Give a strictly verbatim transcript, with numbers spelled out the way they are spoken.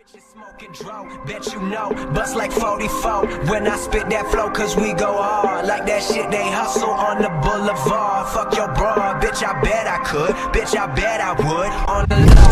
Bitches smoking dro, bet you know, bust like forty-four when I spit that flow, cause we go hard like that shit they hustle on the boulevard. Fuck your broad, bitch, I bet I could, bitch, I bet I would, on the